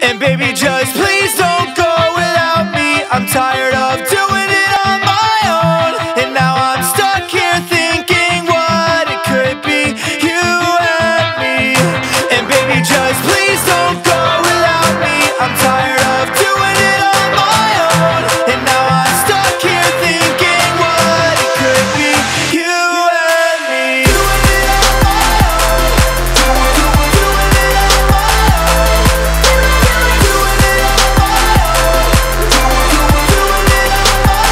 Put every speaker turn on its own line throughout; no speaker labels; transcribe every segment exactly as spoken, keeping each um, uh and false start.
And baby, just please don't go without me. I'm tired of doing it on my own, and now I'm stuck here thinking what it could be, you and me. And baby, just please don't go without me. I'm tired of doing it on my own, and now I'm stuck here thinking what it could be, you and me. Doing it on my own, doing, doing, doing it on my own, doing it on my own, doing, doing, doing it on my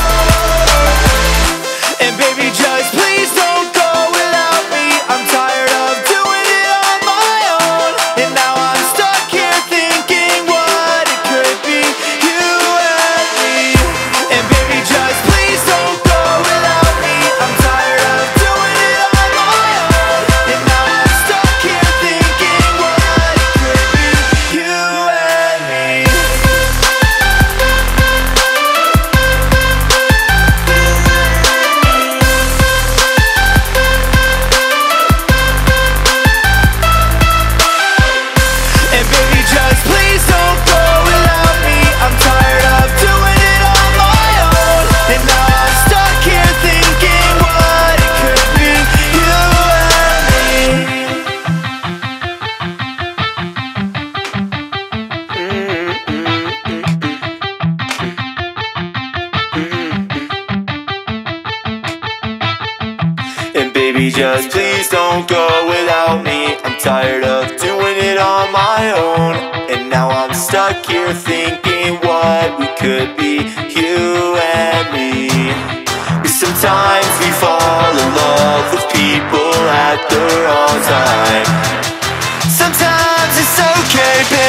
own. And baby, just please don't go without me. I'm tired of doing it on my own, and now I'm stuck here thinking what it could be, you and me. And baby, just please don't go without me. I'm tired of doing it on my own, and now I'm stuck here thinking what it could be, you and me. And baby, just please don't go without me. I'm tired of doing it on my own, and now I'm stuck here thinking what it could be, you and me. And baby, just please don't go without me. I'm tired of doing it on my own, and now I'm stuck here thinking what we could be, you and me. Sometimes we fall in love with people at the wrong time. Sometimes it's okay, baby.